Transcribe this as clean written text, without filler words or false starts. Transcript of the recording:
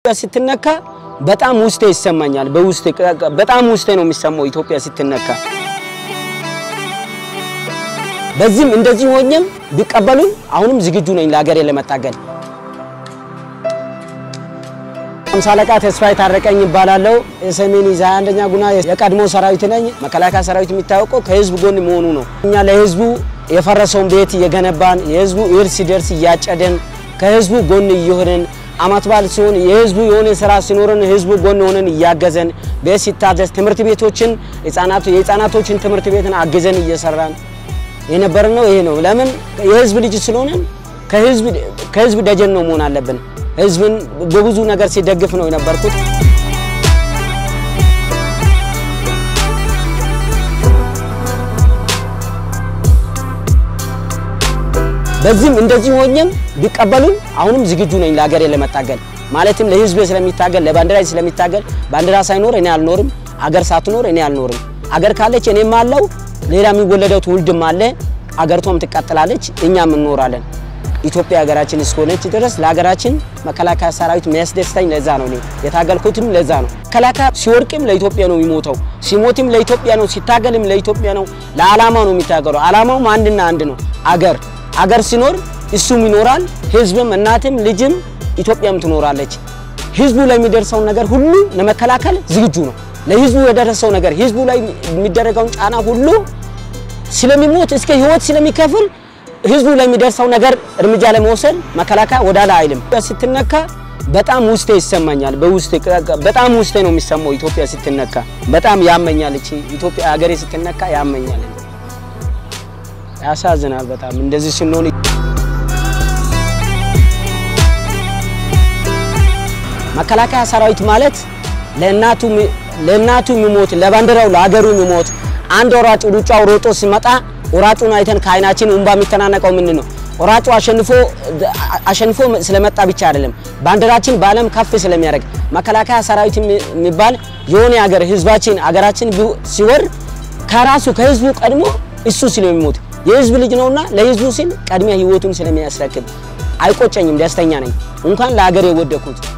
ስትነካ በጣም ውስጤ ይሰማኛል በውስጤ በጣም ውስጤ ነው የሚሰማው ኢትዮጵያ ስትነካ በዚህም እንደዚህ ሆኜም ቢቀበሉኝ አሁንም ዝግጁ ነኝ ለሀገሬ ለመታገል አምሳለቃ ተስፋይ ታረቀኝ ይባላልው የሰሜን ይዛ አንደኛ ጉና የቀድሞ ሰራዊት ነኝ መከላከያ ሰራዊት የሚታወቀው ከህዝብ ጎን መሆኑ ነው እኛ ለህዝቡ የፈረሰውን ቤት የገነባን የህዝቡ እርስ ደርስ ያጨደን ከህዝቡ ጎን ይሆነን አማት ባል ሲሆን የህዝቡ የሆነ ስራ ሲኖርን ህዝቡ ጎን ሆነን ያገዘን በሲታደስ ትምርት ቤቶችን የህፃናቶችን ትምርት ቤትን አገዘን እየሰራን የነበርነው ይሄ ነው ለምን የህዝብ ልጅ ስለሆነ ከህዝብ ደጀን ነው መሆን አለብን ህዝብን በብዙ ነገር ሲደግፍ ነው የነበርኩት በዚህም እንደዚህ ሆኜም ቢቀበሉኝ አሁንም ዝግጁ ነኝ ለሀገሬ ለመታገል ማለትም ለህዝብ ስለሚታገል ለባንዲራ ስለሚታገል ባንዲራ ሳይኖር እኔ አልኖርም አገር ሳትኖር እኔ አልኖርም አገር ካለች እኔም አለው ሌላ የሚወለደው ትውልድም አለ አገርቷም ትቀጥላለች እኛም እንኖራለን ኢትዮጵያ ሀገራችን እስከሆነች ድረስ ለሀገራችን መከላከያ ሰራዊት የሚያስደስተኝ ለዛ ነው እኔ የታገልኩትም ለዛ ነው መከላከያ ሲወርቅም ለኢትዮጵያ ነው የሚሞተው ሲሞትም ለኢትዮጵያ ነው ሲታገልም ለኢትዮጵያ ነው ለዓላማው ነው የሚታገለው ዓላማው አንድና አንድ ነው አገር ሲኖር እሱም ይኖራል ህዝብም እናትም ልጅም ኢትዮጵያም ትኖራለች ህዝቡ ላይ የሚደርሰው ነገር ሁሉ ለመከላከል ዝግጁ ነው ለህዝቡ የደረሰው ነገር ህዝቡ ላይ የሚደረገው ጫና ሁሉ ስለሚሞት እስከ ህይወት ስለሚከፍል ህዝቡ ላይ የሚደርሰው ነገር እርምጃ ለመውሰድ መከላከያ ወዳላ አይልም ስትነካ በጣም ውስጤ ይሰማኛል በውስጤ በጣም ውስጤ ነው የሚሰማው ኢትዮጵያ ስትነካ በጣም ያመኛል እቺ ኢትዮጵያ ሀገሬ ስትነካ ያመኛል ያሳዝናል በጣም እንደዚህ ሲኖር መከላከያ ሰራዊት ማለት ለእናቱ የሚሞት ለባንዲራው ለሀገሩ የሚሞት አንድ ወራጭ ሩጫው ሮጦ ሲመጣ ወራጩን አይተን ካይናችን እንባ የሚተናነቀው ምን ነው ወራጩ አሸንፎ ስለመጣ ብቻ አይደለም ባንዲራችን ባለም ከፍ ስለሚያደርግ መከላከያ ሰራዊት የሚባል የሆነ ሀገር ህዝባችን ሀገራችን ሲወር ከራሱ ከህዝቡ ቀድሞ እሱ ስለሚሞት የህዝብ ልጅ ነውና ለህዝቡ ሲል ቀድሚያ ህይወቱን ስለሚያስረክብ አይቆጨኝም ደስተኛ ነኝ እንኳን ለሀገር የወደኩት